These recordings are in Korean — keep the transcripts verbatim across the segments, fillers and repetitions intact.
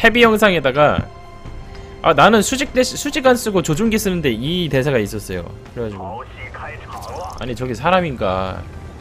헤비 영상에다가 아 나는 수직 대시, 수직 안 쓰고 조준기 쓰는데 이 대사가 있었어요. 그래가지고 아니 저기 사람인가.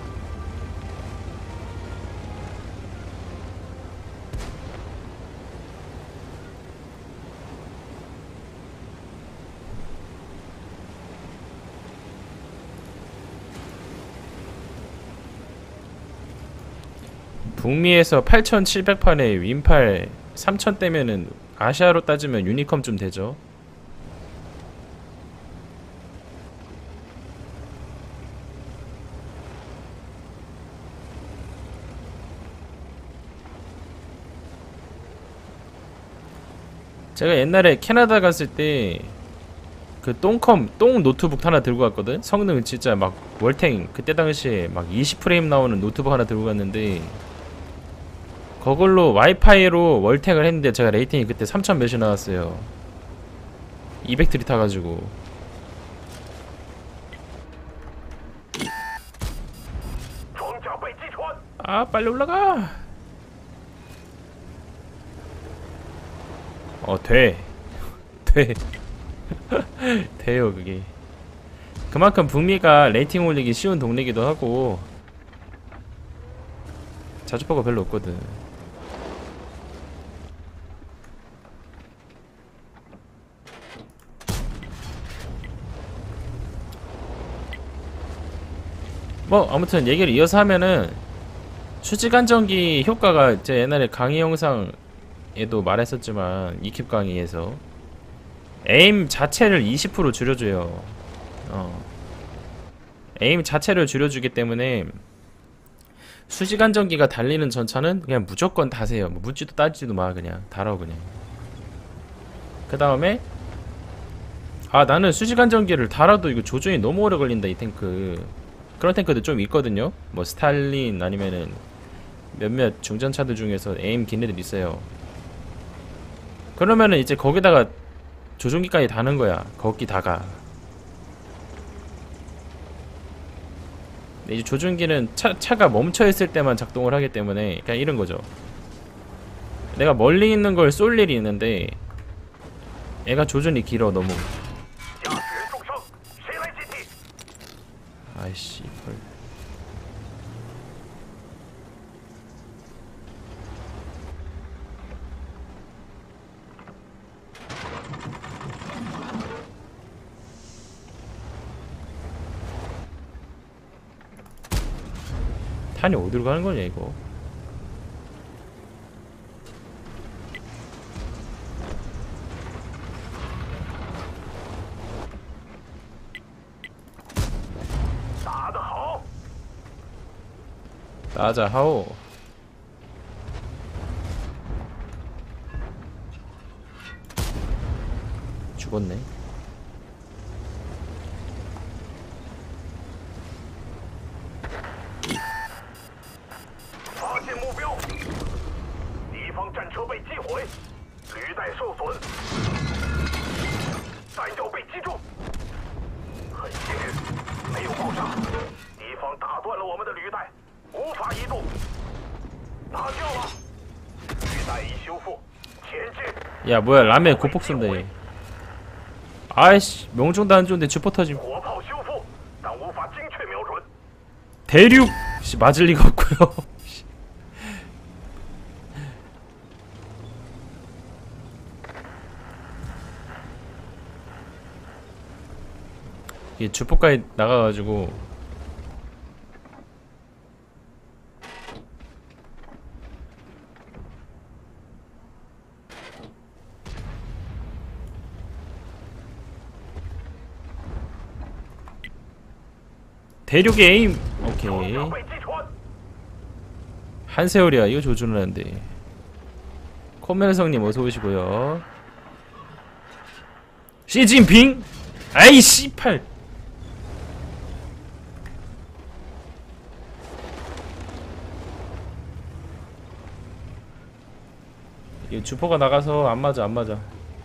북미에서 팔천칠백 판에 윈팔 삼천 대면은 아시아로 따지면 유니컴쯤 되죠. 제가 옛날에 캐나다 갔을 때 그 똥컴 똥 노트북 하나 들고 갔거든. 성능 진짜 막 월탱 그때 당시에 막 이십 프레임 나오는 노트북 하나 들고 갔는데 그걸로 와이파이로 월탱을 했는데 제가 레이팅이 그때 삼천 몇이 나왔어요. 이백 트리 타가지고. 아 빨리 올라가. 어 돼. 돼. 돼요 그게. 그만큼 북미가 레이팅 올리기 쉬운 동네기도 하고 자주파가 별로 없거든. 뭐 아무튼 얘기를 이어서 하면은 수직안정기 효과가 제 옛날에 강의 영상에도 말했었지만 이킵 강의에서 에임 자체를 이십 퍼센트 줄여줘요. 어. 에임 자체를 줄여주기 때문에 수직안정기가 달리는 전차는 그냥 무조건 다세요. 뭐 묻지도 따지도 마. 그냥 달아 그냥. 그 다음에 아 나는 수직안정기를 달아도 이거 조준이 너무 오래 걸린다 이 탱크. 그런 탱크도 좀 있거든요. 뭐 스탈린 아니면은 몇몇 중전차들 중에서 에임 긴 애들 있어요. 그러면은 이제 거기다가 조종기까지 다는 거야. 거기다가 이제 조준기는 차, 차가 멈춰있을 때만 작동을 하기 때문에 그냥 이런 거죠. 내가 멀리 있는 걸 쏠 일이 있는데 얘가 조준이 길어 너무. 아이씨 헐. 탄이 어디로 가는 거냐 이거. 따자 하오. 죽었네. 야 뭐야 라멘 고폭 쏜다 얘. 아이씨 명중도 안 좋은데 주포 터짐. 대륙 씨 맞을 리가 없고요. 이게 주포까지 나가가지고 대륙의 에임. 오케이 한세월이야 이거 조준을 하는데. 코멜성님 어서오시고요. 시진핑 아이 씨팔. 이게 주포가 나가서 안맞아 안맞아.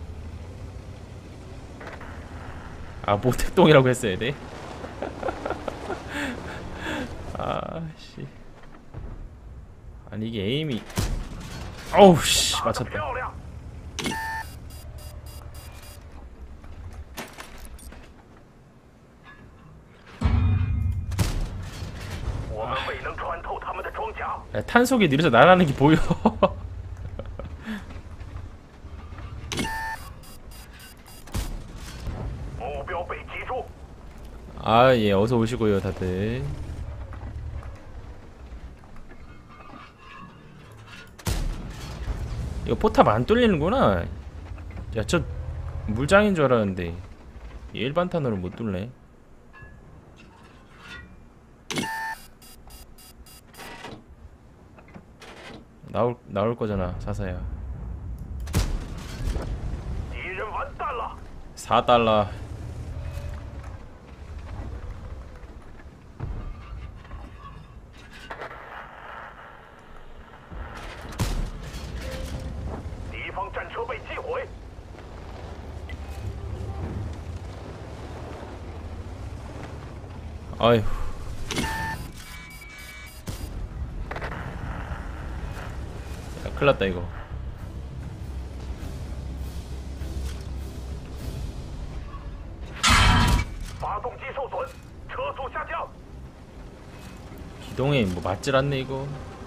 아 모택동이라고 했어야 돼. 아씨 아니 이게 에임이 어우씨 맞췄다. 야, 탄속이 느려서 날아가는 게 보여. 아, 예, 어서 오시고요, 다들. 이거 포탑 안 뚫리는구나. 야, 저 물장인 줄 알았는데 일반 탄으로 못 뚫네. 나올 나올 거잖아, 사사야. 사 달러. 아휴. 야, 큰일났다 이거. 기동에 뭐 맞질 않네 이거.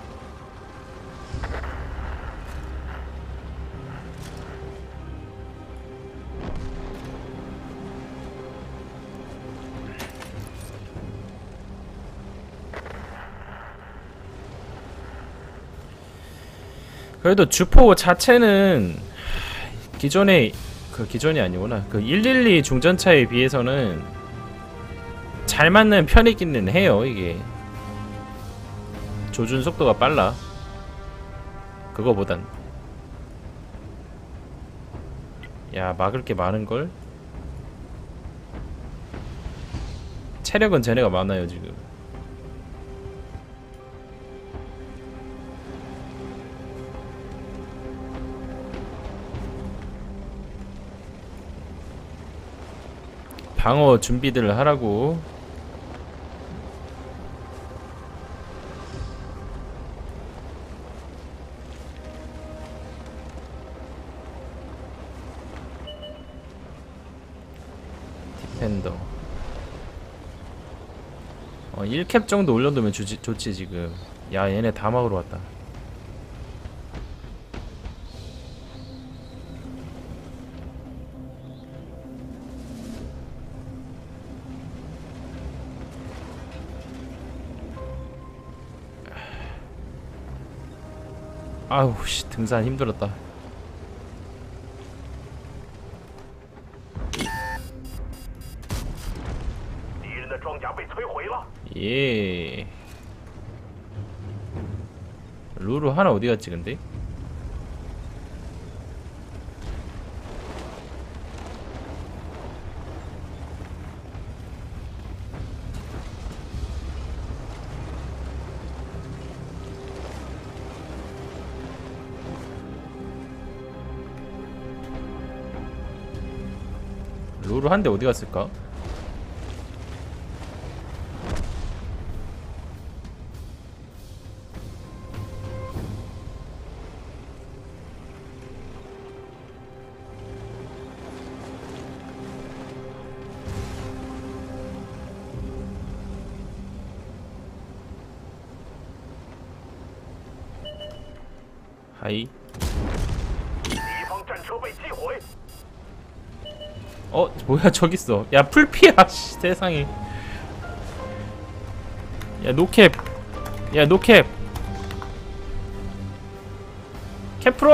그래도 주포 자체는 기존에 그 기존이 아니구나. 그 일일이 중전차에 비해서는 잘 맞는 편이기는 해요. 이게 조준 속도가 빨라. 그거보단. 야, 막을 게 많은걸? 체력은 쟤네가 많아요 지금. 방어 준비들을 하라고. 디펜더. 어, 일 캡 정도 올려두면 좋지, 좋지 지금. 야, 얘네 다 막으러 왔다. 아우 씨, 등산 힘들었다. 예. 루루 하나 어디 갔지 근데? 루루 한 대 어디 갔을까? 하이. 어, 뭐야 저기 있어. 야, 풀피야. 씨, 세상에. 야, 노캡. 야, 노캡. 캡프로.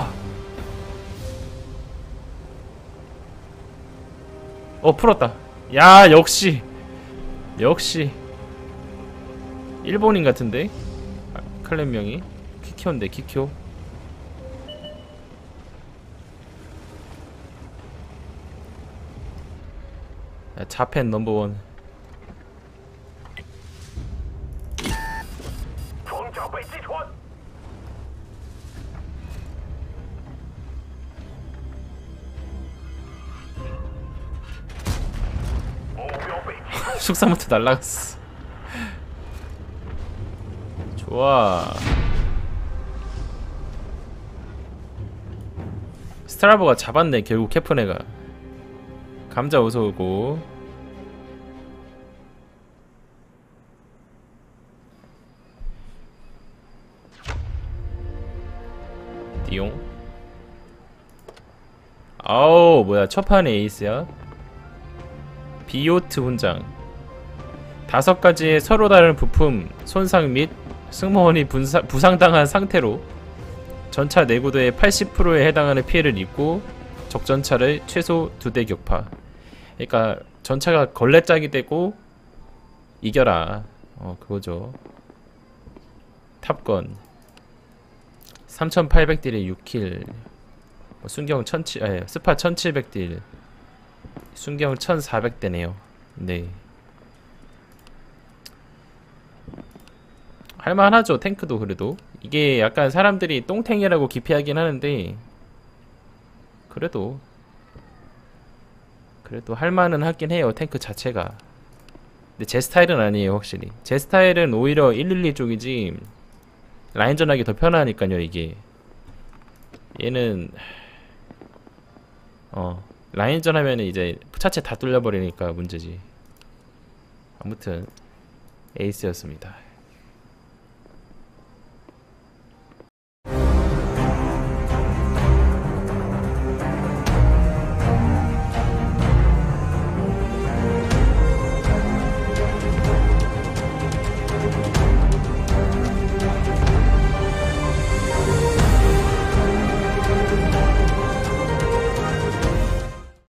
어, 풀었다. 야, 역시. 역시. 일본인 같은데. 아, 클랜명이 키쿄인데 키쿄. 야, 자펜 넘버원. 숙사부터 날라갔어. 좋아. 스트라보가 잡았네 결국 캐프네가. 감자 어서오고. 띠용. 아우 뭐야 첫판에 에이스야. 비오트 훈장. 다섯 가지의 서로 다른 부품 손상 및 승무원이 분사, 부상당한 상태로 전차 내구도의 팔십 퍼센트에 해당하는 피해를 입고 적전차를 최소 두 대 격파. 그러니까 전차가 걸레짝이 되고 이겨라. 어 그거죠. 탑건 삼천팔백 딜에 육 킬. 순경 천칠 아니 스파 천칠백 딜. 순경 천사백 대네요. 네. 할만하죠. 탱크도. 그래도 이게 약간 사람들이 똥탱이라고 기피하긴 하는데 그래도 그래도 할만은 하긴 해요. 탱크 자체가. 근데 제 스타일은 아니에요. 확실히 제 스타일은 오히려 일일이 쪽이지 라인전 하기 더 편하니까요. 이게 얘는 어 라인전 하면은 이제 차체 다 뚫려버리니까 문제지. 아무튼 에이스였습니다.